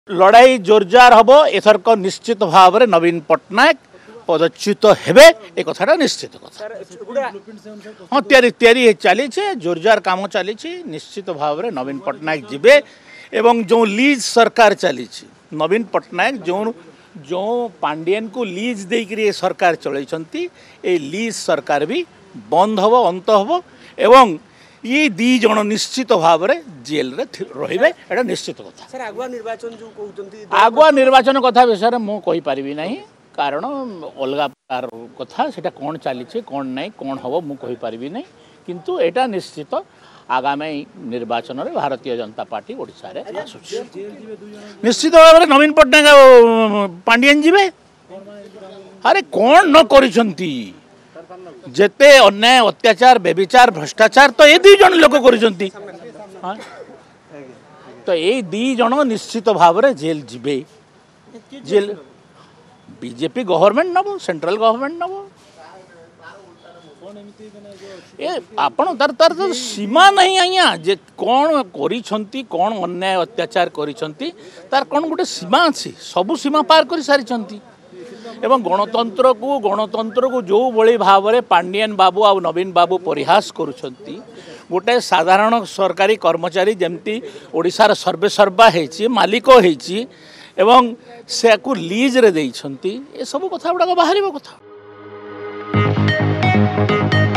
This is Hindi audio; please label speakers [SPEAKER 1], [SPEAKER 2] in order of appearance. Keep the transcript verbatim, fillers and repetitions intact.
[SPEAKER 1] लड़ाई जोरजार हम एथरक निश्चित भाव में नवीन पट्टनायक पदच्युत हेबे एक कथा निश्चित कथा हाँ तैयारी चली जोरजार काम चली निश्चित भाव में नवीन पट्टनायक जीवे एवं जो लीज सरकार चली नवीन पट्टनायक जो जो पांडियन को लीज देकर ये सरकार चलती ए लीज सरकार भी बंद हम अंत हम एवं ये दी जन निश्चित भाव में जेल रे रहिबे एटा निश्चित कथा
[SPEAKER 2] सर आगुआ निर्वाचन जो कहउचंती
[SPEAKER 1] आगुआ निर्वाचन कथा विषय मु कहि पारिबी नाही कारण अलगा प्रकार कथा सेटा कोन चली कौन ना कौन हम मु कहि पारिबी नाही किंतु एटा निश्चित आगामी निर्वाचन में भारतीय जनता पार्टी ओडिशा रे निश्चित भाव में नवीन पट्टनायक पांडियन जीवे अरे कौन न करिसंती जेते अन्याय अत्याचार बेविचार भ्रष्टाचार तो ये दी जन लोक कर तो ये दी जन निश्चित भाव में जेल जीवे जेल बीजेपी गवर्नमेंट नब सेंट्रल गवर्नमेंट नब ए आपण तार तार तो सीमा नहीं आज्ञा जे कौन करिसंती कौन अन्याय अत्याचार करिसंती तार कौन गोटे सीमा अच्छी सबू सीमा पार कर सारी एवं गणतंत्र को गणतंत्र को जो भली भाव में पांडियन बाबू आ नवीन बाबू परिहास करुछंती गोटे साधारण सरकारी कर्मचारी जमती ओडिशार सर्वे सर्वा है मालिक है एवं से को लीज रे देइछंती ए सब कथा गुड़ा बाहर कथा।